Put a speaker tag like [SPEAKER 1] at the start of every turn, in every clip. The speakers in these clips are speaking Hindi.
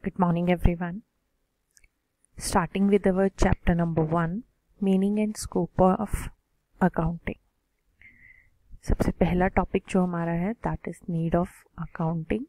[SPEAKER 1] Good morning everyone. Starting with our chapter number 1, meaning and scope of accounting. सबसे पहला टॉपिक जो हमारा है that is need of accounting.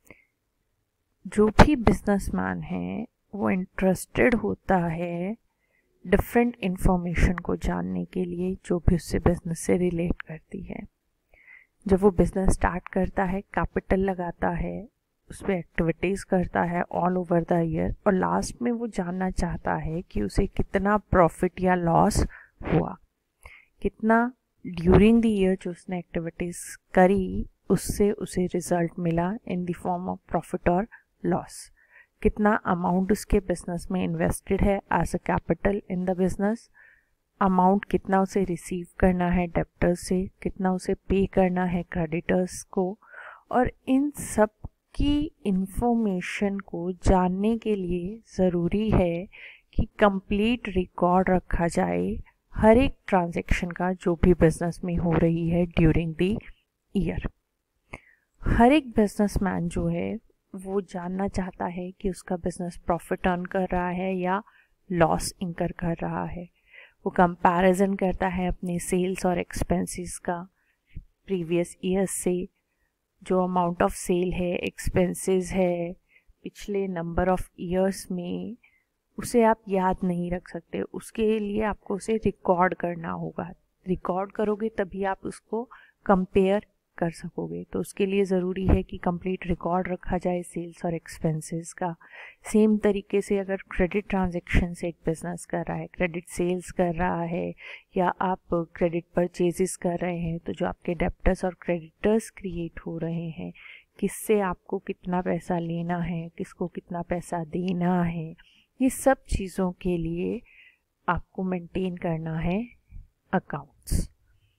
[SPEAKER 1] जो भी बिजनेसमैन है वो इंटरेस्टेड होता है डिफरेंट इंफॉर्मेशन को जानने के लिए जो भी उससे बिजनेस से रिलेट करती है. जब वो बिजनेस स्टार्ट करता है, कैपिटल लगाता है, उस पर एक्टिविटीज़ करता है ऑल ओवर द ईयर, और लास्ट में वो जानना चाहता है कि उसे कितना प्रॉफिट या लॉस हुआ, कितना ड्यूरिंग द ईयर जो उसने एक्टिविटीज़ करी उससे उसे रिजल्ट मिला in the form of profit और लॉस, कितना अमाउंट उसके बिजनेस में इन्वेस्टेड है as a capital in the business, amount कितना उसे रिसीव करना है डेब्टर्स से, कितना उसे पे करना है क्रेडिटर्स को. और इन सब की इंफॉर्मेशन को जानने के लिए ज़रूरी है कि कंप्लीट रिकॉर्ड रखा जाए हर एक ट्रांजैक्शन का जो भी बिजनेस में हो रही है ड्यूरिंग द ईयर. हर एक बिजनेसमैन जो है वो जानना चाहता है कि उसका बिजनेस प्रॉफिट अर्न कर रहा है या लॉस इंकर कर रहा है. वो कंपैरिजन करता है अपने सेल्स और एक्सपेंसेस का प्रीवियस ईयर्स से. जो अमाउंट ऑफ सेल है, एक्सपेंसेस है पिछले नंबर ऑफ ईयर्स में, उसे आप याद नहीं रख सकते. उसके लिए आपको उसे रिकॉर्ड करना होगा. रिकॉर्ड करोगे तभी आप उसको कंपेयर कर सकोगे. तो उसके लिए ज़रूरी है कि कंप्लीट रिकॉर्ड रखा जाए सेल्स और एक्सपेंसेस का. सेम तरीके से अगर क्रेडिट ट्रांजैक्शन से एक बिजनेस कर रहा है, क्रेडिट सेल्स कर रहा है या आप क्रेडिट परचेजेस कर रहे हैं, तो जो आपके डेब्टर्स और क्रेडिटर्स क्रिएट हो रहे हैं, किससे आपको कितना पैसा लेना है, किसको कितना पैसा देना है, ये सब चीज़ों के लिए आपको मेंटेन करना है अकाउंट्स.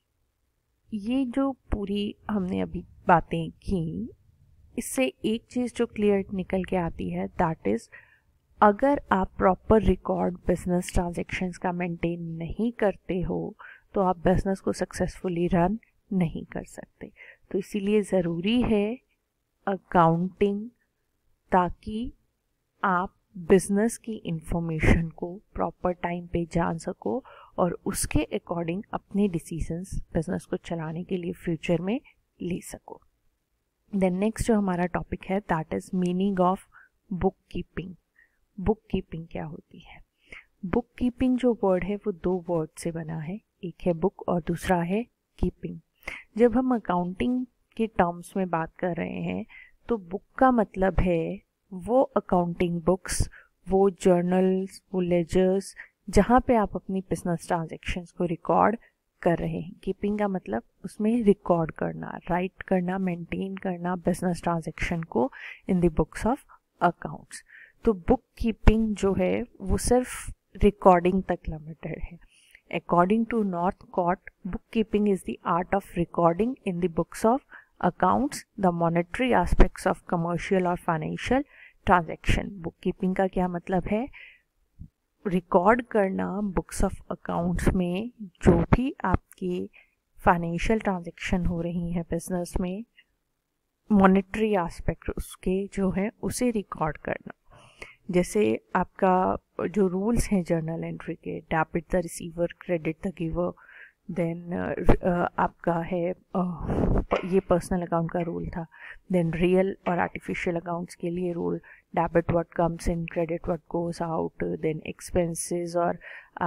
[SPEAKER 1] ये जो पूरी हमने अभी बातें की, इससे एक चीज़ जो क्लियर निकल के आती है दैट इज़ अगर आप प्रॉपर रिकॉर्ड बिजनेस ट्रांजैक्शंस का मेंटेन नहीं करते हो तो आप बिजनेस को सक्सेसफुली रन नहीं कर सकते. तो इसीलिए ज़रूरी है अकाउंटिंग, ताकि आप बिजनेस की इंफॉर्मेशन को प्रॉपर टाइम पे जान सको और उसके अकॉर्डिंग अपने डिसीजंस बिजनेस को चलाने के लिए फ्यूचर में ले सको. देन नेक्स्ट जो हमारा टॉपिक है that is meaning of book keeping. Book keeping क्या होती है? बुक कीपिंग जो वर्ड है वो दो वर्ड से बना है. एक है बुक और दूसरा है कीपिंग. जब हम अकाउंटिंग के टर्म्स में बात कर रहे हैं तो बुक का मतलब है वो अकाउंटिंग बुक्स, वो जर्नल्स, वो लेजर्स जहाँ पे आप अपनी बिजनेस ट्रांजैक्शंस को रिकॉर्ड कर रहे हैं. कीपिंग का मतलब उसमें रिकॉर्ड करना, राइट करना, मेंटेन करना बिजनेस ट्रांजैक्शन को in the books of accounts. तो बुक कीपिंग जो है वो सिर्फ रिकॉर्डिंग तक लिमिटेड है. According to Northcott, book keeping is the art of recording in the books of accounts the monetary aspects of commercial और फाइनेंशियल ट्रांजैक्शन. बुक कीपिंग का क्या मतलब है? रिकॉर्ड करना बुक्स ऑफ अकाउंट्स में जो भी आपके फाइनेंशियल ट्रांजैक्शन हो रही हैं बिजनेस में, मॉनेटरी एस्पेक्ट उसके जो है उसे रिकॉर्ड करना. जैसे आपका जो रूल्स हैं जर्नल एंट्री के, debit the receiver, credit the giver, then आपका है ये पर्सनल अकाउंट का रूल था. देन रियल और आर्टिफिशियल अकाउंट्स के लिए rule, debit what comes in, credit what goes out. Then expenses और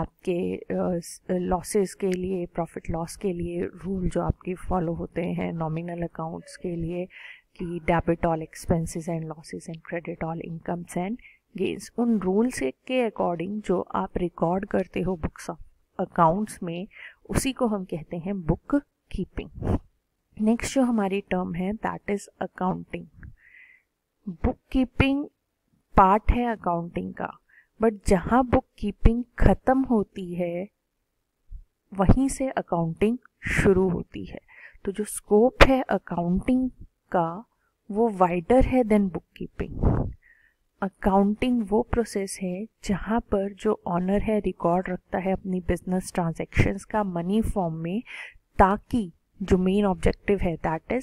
[SPEAKER 1] आपके लॉसेस के लिए, प्रॉफिट लॉस के लिए रूल जो आपके फॉलो होते हैं. नॉमिनल अकाउंट्स के लिए कि debit all expenses and losses and credit all incomes and gains. उन रूल्स के अकॉर्डिंग जो आप रिकॉर्ड करते हो बुक्स ऑफ अकाउंट्स में, उसी को हम कहते हैं बुक कीपिंग. नेक्स्ट जो हमारी टर्म है that is accounting. Book keeping part है अकाउंटिंग का, बट जहाँ बुक कीपिंग खत्म होती है वहीं से अकाउंटिंग शुरू होती है. तो जो स्कोप है अकाउंटिंग का वो वाइडर है देन बुक कीपिंग. अकाउंटिंग वो प्रोसेस है जहाँ पर जो ऑनर है रिकॉर्ड रखता है अपनी बिजनेस ट्रांजैक्शंस का मनी फॉर्म में, ताकि जो मेन ऑब्जेक्टिव है दैट इज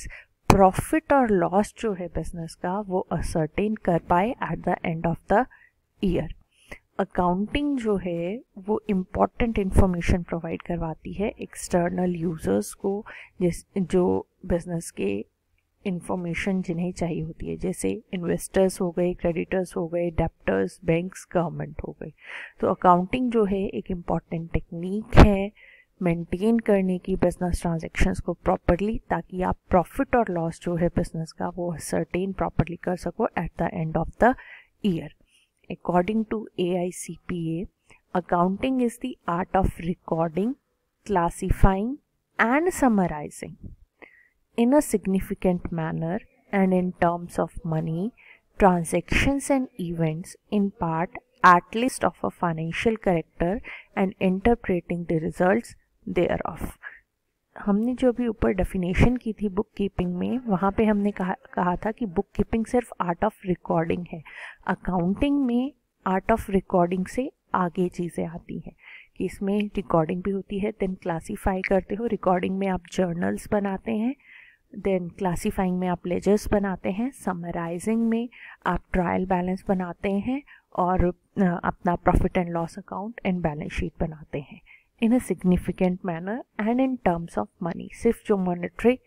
[SPEAKER 1] प्रॉफिट और लॉस जो है बिजनेस का वो असर्टेन कर पाए at the end of the year. Accounting जो है वो इम्पॉर्टेंट इंफॉर्मेशन प्रोवाइड करवाती है एक्सटर्नल यूजर्स को, जो बिजनेस के इंफॉर्मेशन जिन्हें चाहिए होती है, जैसे इन्वेस्टर्स हो गए, क्रेडिटर्स हो गए, डेप्टर्स, बैंक्स, गवर्नमेंट हो गए। तो अकाउंटिंग जो है एक इम्पॉर्टेंट टेक्निक है मेंटेन करने की बिजनेस ट्रांजैक्शंस को प्रॉपरली, ताकि आप प्रॉफिट और लॉस जो है बिजनेस का वो सर्टेन प्रॉपरली कर सको at the end of the year. According to AICPA, accounting is the art of recording, classifying and summarizing in a significant manner and in terms of money, transactions and events, in part at least of a financial character, and interpreting the results thereof। हमने जो भी ऊपर डेफिनेशन की थी बुक कीपिंग में, वहाँ पे हमने कहा था कि बुक कीपिंग सिर्फ आर्ट ऑफ रिकॉर्डिंग है। अकाउंटिंग में आर्ट ऑफ रिकॉर्डिंग से आगे चीज़ें आती हैं कि इसमें रिकॉर्डिंग भी होती है, देन क्लासीफाई करते हो, रिकॉर्डिंग में आप जर्नल्स बनाते हैं, देन क्लासीफाइंग में आप लेजर्स बनाते हैं, समराइजिंग में आप ट्रायल बैलेंस बनाते हैं और अपना profit and loss account and balance sheet बनाते हैं in a significant manner and in terms of money. सिर्फ जो मॉनेटरी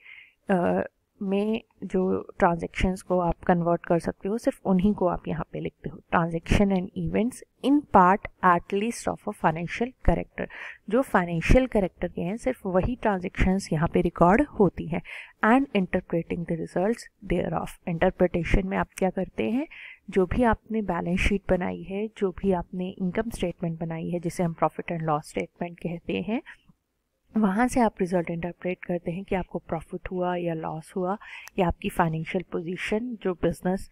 [SPEAKER 1] में जो ट्रांजैक्शंस को आप कन्वर्ट कर सकते हो सिर्फ उन्हीं को आप यहाँ पे लिखते हो। Transaction and events in part at least of a financial character, जो फाइनेंशियल कैरेक्टर के हैं सिर्फ वही ट्रांजैक्शंस यहाँ पे रिकॉर्ड होती हैं। And interpreting the results thereof, interpretation में आप क्या करते हैं, जो भी आपने बैलेंस शीट बनाई है, जो भी आपने इनकम स्टेटमेंट बनाई है जिसे हम प्रॉफिट एंड लॉस स्टेटमेंट कहते हैं, वहाँ से आप रिजल्ट इंटरप्रेट करते हैं कि आपको प्रॉफिट हुआ या लॉस हुआ, या आपकी फाइनेंशियल पोजीशन जो बिजनेस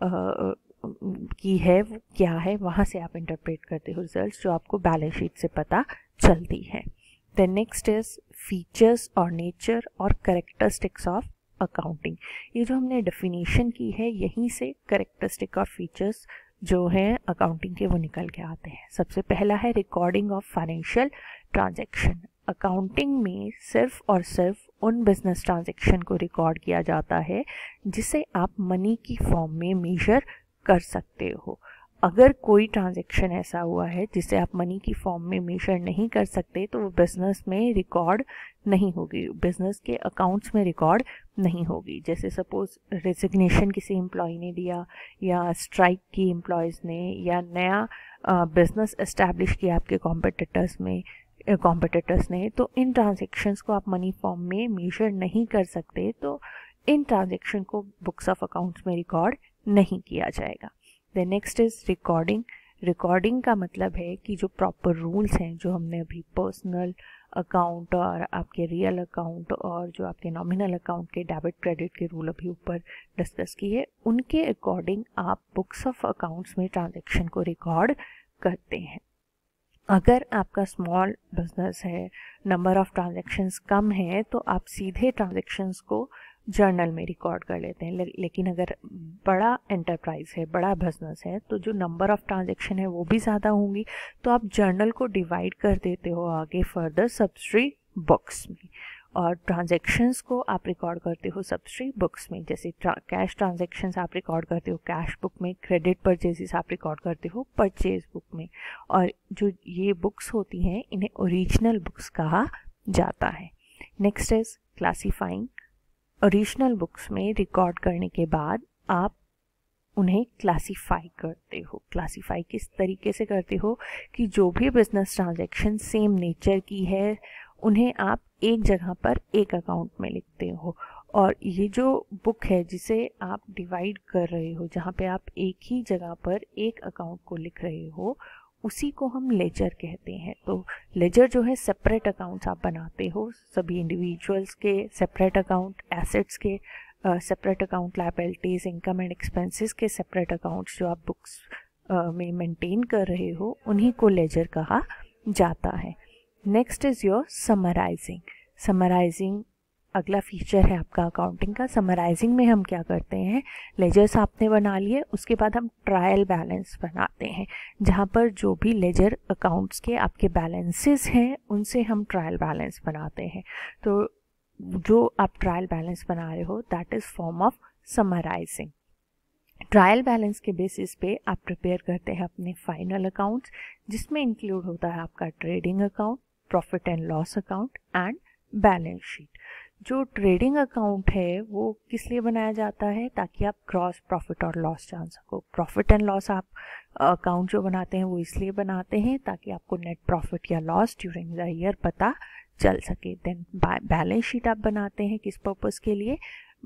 [SPEAKER 1] की है वो क्या है, वहाँ से आप इंटरप्रेट करते हो रिजल्ट्स जो आपको बैलेंस शीट से पता चलती है। द नेक्स्ट इज फीचर्स और नेचर और कैरेक्टरिस्टिक्स ऑफ अकाउंटिंग। ये जो हमने डेफिनेशन की है यहीं से कैरेक्टरिस्टिक और फीचर्स जो हैं अकाउंटिंग के वो निकल के आते हैं। सबसे पहला है recording of financial transaction. Accounting में सिर्फ और सिर्फ उन बिजनेस ट्रांजैक्शन को रिकॉर्ड किया जाता है जिसे आप मनी की फॉर्म में मेजर कर सकते हो। अगर कोई ट्रांजैक्शन ऐसा हुआ है जिसे आप मनी की फॉर्म में मेजर नहीं कर सकते तो वो बिजनेस में रिकॉर्ड नहीं होगी, बिजनेस के अकाउंट्स में रिकॉर्ड नहीं होगी। जैसे सपोज रेजिग्नेशन किसी एम्प्लॉय ने दिया, या स्ट्राइक की एम्प्लॉयज़ ने, या नया बिजनेस एस्टैब्लिश किया आपके कॉम्पिटिटर्स ने, तो इन ट्रांजैक्शंस को आप मनी फॉर्म में मेजर नहीं कर सकते, तो इन ट्रांजैक्शन को बुक्स ऑफ अकाउंट्स में रिकॉर्ड नहीं किया जाएगा। The next is recording. Recording का मतलब है कि जो प्रॉपर रूल्स हैं जो हमने अभी पर्सनल अकाउंट और आपके रियल अकाउंट और जो आपके नॉमिनल अकाउंट के डेबिट क्रेडिट के रूल अभी ऊपर डिस्कस किए, उनके अकॉर्डिंग आप बुक्स ऑफ अकाउंट्स में ट्रांजैक्शन को रिकॉर्ड करते हैं। अगर आपका स्मॉल बिजनेस है, नंबर ऑफ ट्रांजैक्शंस कम है, तो आप सीधे ट्रांजैक्शंस को जर्नल में रिकॉर्ड कर लेते हैं। लेकिन अगर बड़ा एंटरप्राइज है, बड़ा बिजनेस है, तो जो नंबर ऑफ ट्रांजैक्शन है वो भी ज़्यादा होंगी, तो आप जर्नल को डिवाइड कर देते हो आगे फर्दर सब्सिडरी बुक्स में, और ट्रांजैक्शंस को आप रिकॉर्ड करते हो सब्सिडरी बुक्स में। जैसे कैश ट्रांजैक्शंस आप रिकॉर्ड करते हो कैश बुक में, क्रेडिट परचेजेस आप रिकॉर्ड करते हो परचेज बुक में, और जो ये बुक्स होती हैं इन्हें ओरिजिनल बुक्स कहा जाता है। Next is classifying. Original books में रिकॉर्ड करने के बाद आप उन्हें क्लासीफाई करते हो। क्लासीफाई किस तरीके से करते हो कि जो भी बिजनेस ट्रांजैक्शन सेम नेचर की है उन्हें आप एक जगह पर एक अकाउंट में लिखते हो, और ये जो बुक है जिसे आप डिवाइड कर रहे हो, जहाँ पे आप एक ही जगह पर एक अकाउंट को लिख रहे हो, उसी को हम लेजर कहते हैं। तो लेजर जो है सेपरेट अकाउंट्स आप बनाते हो, सभी इंडिविजुअल्स के सेपरेट अकाउंट, एसेट्स के separate account, liabilities, income and expenses के सेपरेट अकाउंट्स जो आप बुक्स में मेंटेन कर रहे हो उन्हीं को लेजर कहा जाता है। Next is your summarising. Summarising अगला फीचर है आपका अकाउंटिंग का। समराइजिंग में हम क्या करते हैं, लेजर्स आपने बना लिए, उसके बाद हम ट्रायल बैलेंस बनाते हैं, जहाँ पर जो भी लेजर अकाउंट्स के आपके बैलेंसेस हैं उनसे हम ट्रायल बैलेंस बनाते हैं। तो जो आप ट्रायल बैलेंस बना रहे हो that is form of summarising. Trial balance के बेसिस पे आप प्रिपेयर करते हैं अपने फाइनल अकाउंट्स, जिसमें इंक्लूड होता है आपका trading account, profit and loss account and balance sheet. जो ट्रेडिंग अकाउंट है वो किस लिए बनाया जाता है, ताकि आप क्रॉस प्रॉफिट और लॉस जान सको। प्रॉफिट एंड लॉस आप अकाउंट जो बनाते हैं वो इसलिए बनाते हैं ताकि आपको नेट प्रॉफिट या लॉस ड्यूरिंग द ईयर पता चल सके। देन बैलेंस शीट आप बनाते हैं किस पर्पस के लिए,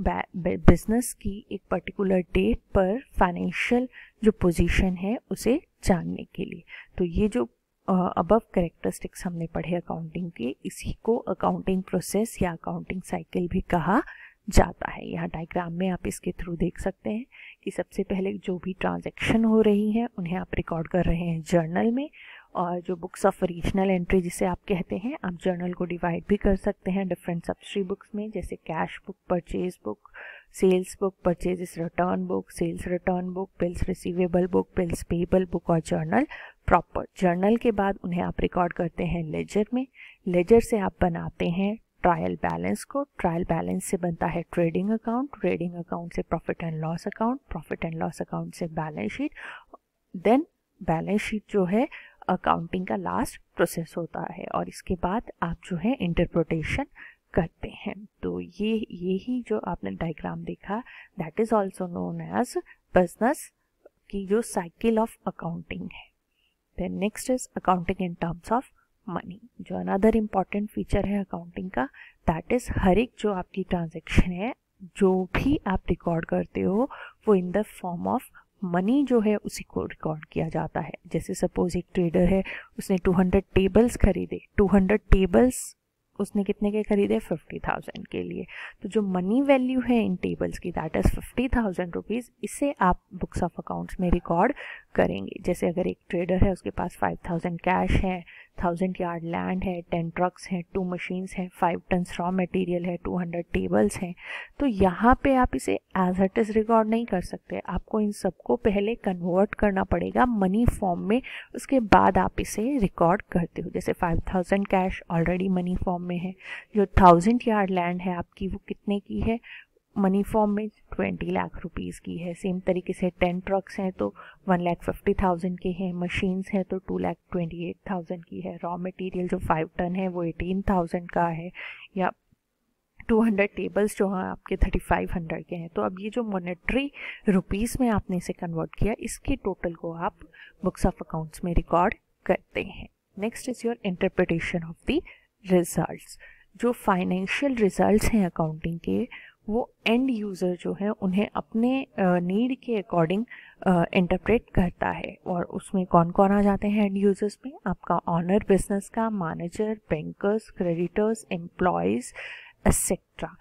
[SPEAKER 1] बिजनेस की एक पर्टिकुलर डेट पर फाइनेंशियल जो पोजीशन है उसे जानने के लिए। तो ये जो अबव कैरेक्टरिस्टिक्स हमने पढ़े अकाउंटिंग के, इसी को अकाउंटिंग प्रोसेस या अकाउंटिंग साइकिल भी कहा जाता है। यहाँ डायग्राम में आप इसके थ्रू देख सकते हैं कि सबसे पहले जो भी ट्रांजैक्शन हो रही हैं उन्हें आप रिकॉर्ड कर रहे हैं जर्नल में, और जो बुक्स ऑफ रीजनल एंट्री जिसे आप कहते हैं, आप जर्नल को डिवाइड भी कर सकते हैं डिफरेंट सबस्ट्री बुक्स में, जैसे cash book, purchase book, sales book, purchases return book, sales return book, bills receivable book, bills payable book और जर्नल प्रॉपर। जर्नल के बाद उन्हें आप रिकॉर्ड करते हैं लेजर में, लेजर से आप बनाते हैं ट्रायल बैलेंस को, ट्रायल बैलेंस से बनता है ट्रेडिंग अकाउंट, ट्रेडिंग अकाउंट से profit and loss account, profit and loss account से balance sheet, then balance sheet जो है अकाउंटिंग का लास्ट प्रोसेस होता है, और इसके बाद आप जो है इंटरप्रिटेशन करते हैं। तो यही जो आपने डायग्राम देखा that is also known as business की जो साइकिल ऑफ अकाउंटिंग है। Then next is accounting in terms of money. जो अनदर इम्पॉर्टेंट फीचर है अकाउंटिंग का दैट इज हर एक जो आपकी ट्रांजेक्शन है, जो भी आप रिकॉर्ड करते हो वो in the form of money जो है उसी को रिकॉर्ड किया जाता है। जैसे सपोज एक ट्रेडर है, उसने 200 टेबल्स खरीदे, 200 टेबल्स उसने कितने के खरीदे, 50,000 के लिए। तो जो मनी वैल्यू है इन टेबल्स की दैट इज 50,000 रुपीज़, इसे आप बुक्स ऑफ अकाउंट्स में रिकॉर्ड करेंगे। जैसे अगर एक ट्रेडर है उसके पास 5,000 कैश है, 1000 यार्ड लैंड है, 10 ट्रक्स हैं, 2 मशीन्स हैं, 5 टन्स रॉ मटेरियल है, 200 टेबल्स हैं, तो यहाँ पे आप इसे एज इट इज रिकॉर्ड नहीं कर सकते। आपको इन सबको पहले कन्वर्ट करना पड़ेगा मनी फॉर्म में, उसके बाद आप इसे रिकॉर्ड करते हो। जैसे 5,000 कैश ऑलरेडी मनी फॉर्म में है, जो 1000 यार्ड लैंड है आपकी वो कितने की है, मनी फॉर्म में 20 लाख रुपीज़ की है। सेम तरीके से 10 ट्रक्स हैं तो 1,50,000 के हैं, मशीन्स हैं तो 2,28,000 की है, रॉ मटेरियल जो 5 टन है वो 18,000 का है, या 200 टेबल्स जो हैं आपके 3,500 के हैं। तो अब ये जो मॉनेटरी रुपीज़ में आपने इसे कन्वर्ट किया, इसके टोटल को आप बुक्स ऑफ अकाउंट्स में रिकॉर्ड करते हैं। Next is your interpretation of the results. जो फाइनेंशियल रिजल्ट्स हैं अकाउंटिंग के, वो एंड यूज़र जो है उन्हें अपने नीड के अकॉर्डिंग इंटरप्रेट करता है। और उसमें कौन कौन आ जाते हैं एंड यूजर्स में, आपका ऑनर बिजनेस का, manager, bankers, creditors, employees etcetera.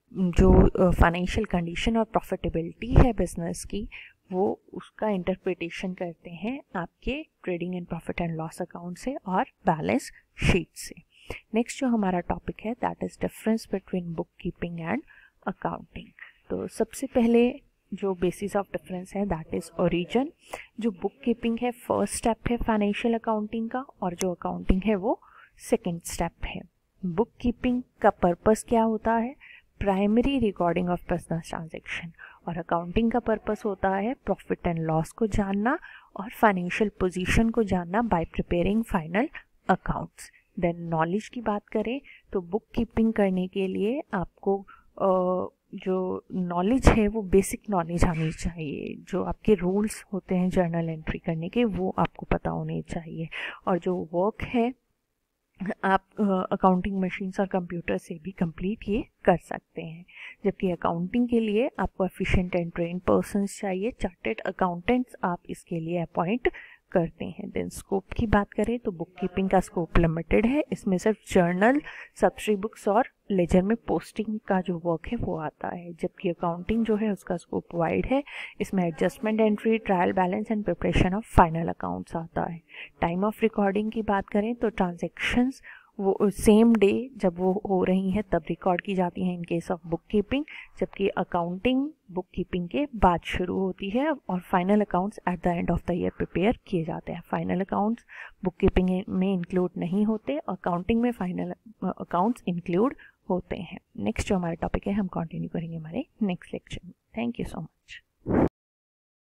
[SPEAKER 1] जो फाइनेंशियल कंडीशन और प्रॉफिटेबिलिटी है बिजनेस की, वो उसका इंटरप्रिटेशन करते हैं आपके trading and profit and loss account से और बैलेंस शीट से। नेक्स्ट जो हमारा टॉपिक है that is difference between book keeping and accounting. तो सबसे पहले जो बेसिस ऑफ डिफरेंस है दैट इज ओरिजिन। जो बुक कीपिंग है फर्स्ट स्टेप है फाइनेंशियल अकाउंटिंग का, और जो अकाउंटिंग है वो सेकेंड स्टेप है। बुक कीपिंग का पर्पस क्या होता है, primary recording of business transaction, और अकाउंटिंग का पर्पस होता है प्रॉफिट एंड लॉस को जानना और फाइनेंशियल पोजीशन को जानना by preparing final accounts. Then knowledge की बात करें तो बुक कीपिंग करने के लिए आपको जो नॉलेज है वो बेसिक नॉलेज आनी चाहिए। जो आपके रूल्स होते हैं जर्नल एंट्री करने के वो आपको पता होने चाहिए। और जो वर्क है आप अकाउंटिंग मशीन्स और कंप्यूटर से भी कंप्लीट ये कर सकते हैं। जबकि अकाउंटिंग के लिए आपको एफिशिएंट एंड ट्रेन पर्सन्स चाहिए, चार्टेड अकाउंटेंट्स आप इसके लिए अपॉइंट करते हैं। देन स्कोप की बात करें तो बुक कीपिंग का स्कोप लिमिटेड है, इसमें सिर्फ जर्नल, सबस्ट्री बुक्स और लेजर में पोस्टिंग का जो वर्क है वो आता है। जबकि अकाउंटिंग जो है उसका स्कोप वाइड है, इसमें adjustment entry, trial balance and preparation of final accounts आता है। टाइम ऑफ रिकॉर्डिंग की बात करें तो ट्रांजेक्शन्स वो सेम डे जब वो हो रही हैं तब रिकॉर्ड की जाती हैं in case of book keeping, जबकि अकाउंटिंग बुक कीपिंग के बाद शुरू होती है और final accounts at the end of the year prepare किए जाते हैं। फाइनल अकाउंट्स बुक कीपिंग में इंक्लूड नहीं होते, अकाउंटिंग में फाइनल अकाउंट्स इंक्लूड होते हैं। नेक्स्ट जो हमारा टॉपिक है हम कंटिन्यू करेंगे हमारे नेक्स्ट लेक्चर में। Thank you so much.